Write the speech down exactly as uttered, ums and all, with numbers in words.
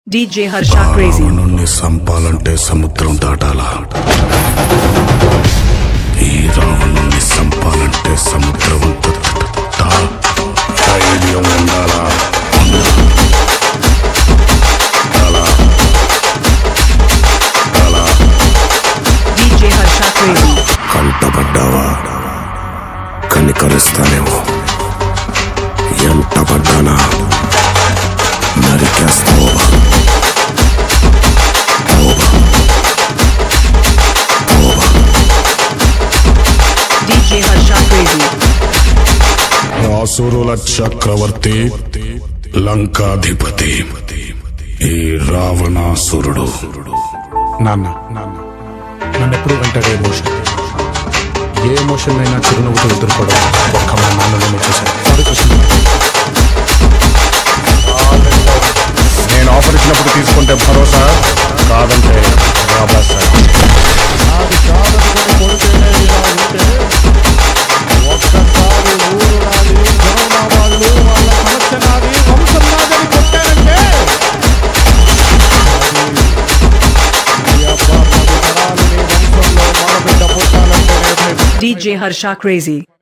DJ Harsha crazy రావణుణ్ణి సంపాలంటే సముద్రం దాటాలా? ఈ రావణుణ్ణి సంపాలంటే సముద్రం ధైర్యం ఉండాలా? డీజే హర్ష క్రేజీ కంటపడ్డావా? కనికరిస్తానేమో. ఎంత పడ్డానా నరికేస్తావా? డీజే హర్ష క్రేజీ అసురుల చక్రవర్తి లంకాధిపతి ఈ రావణాసురుడు. నాన్న నన్ను ఎప్పుడు వెంటనే ఎమోషన్ ఏ ఎమోషన్ అయినా చిరునవ్వుతో ఎదుర్కోవడం ఒక్క మా నాన్నలోనే చూశాను. నేను ఆఫర్ ఇచ్చినప్పుడు తీసుకుంటే భరోసా, కాదంటే రాబాసా. ఒక్కసారి ఊరు నాది, జనం నా వాళ్ళు, వాళ్ళ సమస్య నాది, వంశం నాదని కొట్టారంటే ఈ అబ్బా పది తరాలు నీ వంశంలో మగబిడ్డ పుట్టాలంటే డీజే హర్ష క్రేజీ